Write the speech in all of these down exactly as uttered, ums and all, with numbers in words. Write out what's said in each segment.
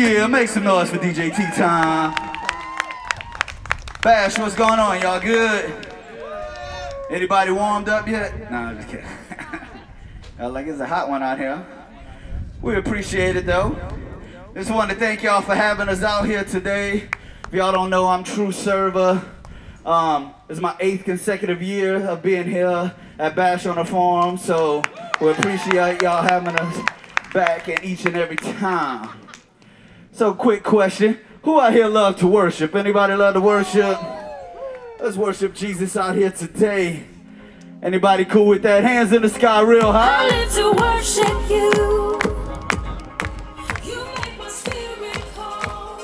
Yeah, make some noise for D J T Time. Bash, what's going on? Y'all good? Anybody warmed up yet? Nah, I'm just kidding. Like it's a hot one out here. We appreciate it though. Just want to thank y'all for having us out here today. If y'all don't know, I'm True Serva. Um, it's my eighth consecutive year of being here at Bash on the Farm, so we appreciate y'all having us back and each and every time. So quick question, who out here love to worship? Anybody love to worship? Let's worship Jesus out here today. Anybody cool with that? Hands in the sky real high. I live to worship you. You make my spirit calm.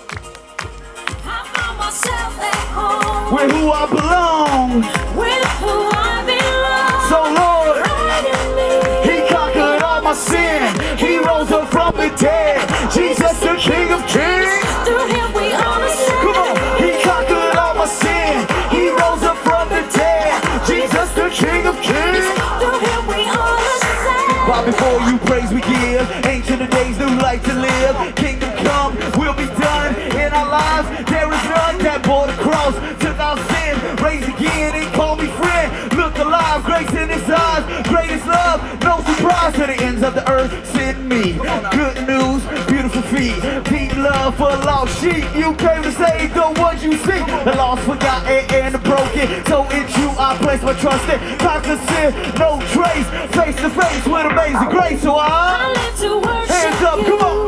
I found myself at home. With who I belong. With who I belong. So Lord, right in me. He conquered all my sin. He rose up from the dead. Jesus the King of Kings. Through Him we are saved. Come on. He conquered all my sin. He rose up from the dead. Jesus the King of Kings. Through Him we are saved. While before you praise we give, ancient of days, new life to live. Kingdom come, will be done in our lives. There is none that bore the cross, took our sin, raised again and called me friend. Look alive, grace in His eyes, greatest love, no surprise. To the ends of the earth, send me good news, beautiful feet, deep love for lost sheep. You came to save the ones you see, the lost, forgotten, and the broken. So in you I place my trust in. Conquer sin, no trace, face to face with amazing grace. So I, I live to worship hands up, you. come on.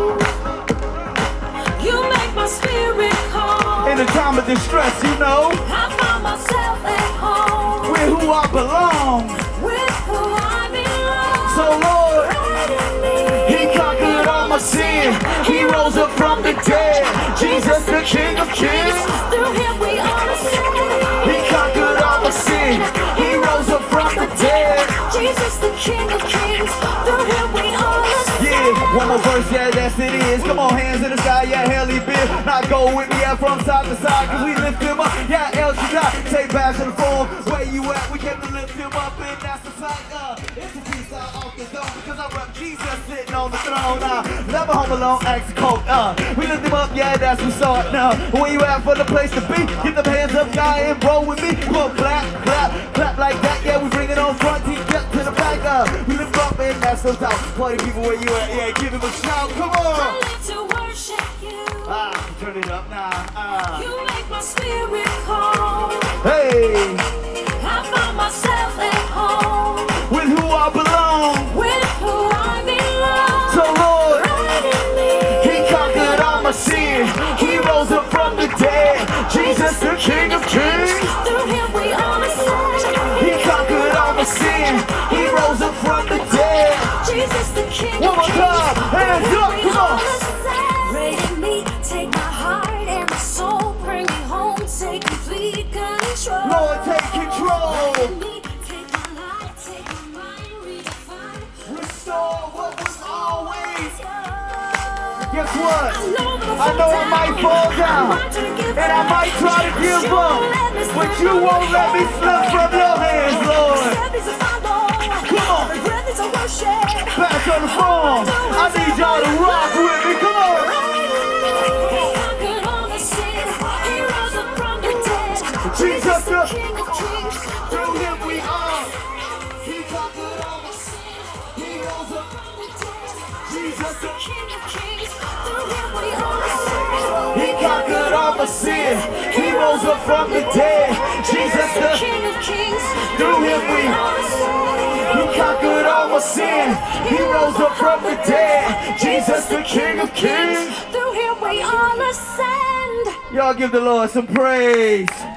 You make my spirit calm. In a time of distress, you know, I found myself at home. with who I belong. With who I belong. So Lord, right in me. He conquered all my sin. He rose up from the dead. Jesus the King of Kings. Through Him we are saved. He conquered all my sin. He rose up from the dead. Jesus the King of Kings. Through Him we are saved. Yeah, one more verse, yeah, that's it is. Come on, hands in the sky, yeah, hell he been. Now go with me, yeah, from side to side, cause we lift him up. Yeah, El Shaddai, take Bash on the form. Where you at? We came to lift him up, and that's the fact. Uh, it's a piece out off the dome, because I rep Jesus sitting on the throne. Uh, never home alone, ask the coat. Uh, we lift him up, yeah, that's what's up. Now, where you at for the place to be? Get them hands up, guy, and roll with me. Go clap, clap, clap like that. Yeah, we bring it on front, team, get to the back. Uh, we lift up, and that's so top. Party people, where you at? Yeah, give him a shout. Come on. I live to worship you. Ah, turn it up now. Ah. You make my spirit calm. Hey, I found myself at home. with who I belong. With who I belong. So Lord, right in me. He conquered all my sin. He rose up from the dead. Jesus the King of Kings. Through Him we are saved. He conquered all my sin. He rose up from the dead. Jesus the King One of more Kings. time. Hands up, come on. Raise me, take my heart and my soul, bring me home, take complete control. Lord, take control. Raise me, take my life, take my mind, redefine. Restore what was always. yours. Guess what? I know I might fall down, and I might try to give up, but you won't let me slip from your hands, Lord. Come on. Back on the phone. I need y'all to rock with me. Come on. Jesus the King of Kings. Through Him we are. He conquered all my sin. He rose up from the dead. Jesus the King of Kings. Through Him we are. He conquered all my sin. He rose up from the dead. Jesus the King of Kings. Through Him we He conquered all my sin. He rose up from the dead. Jesus the King of Kings. Through Him we all ascend. Y'all give the Lord some praise.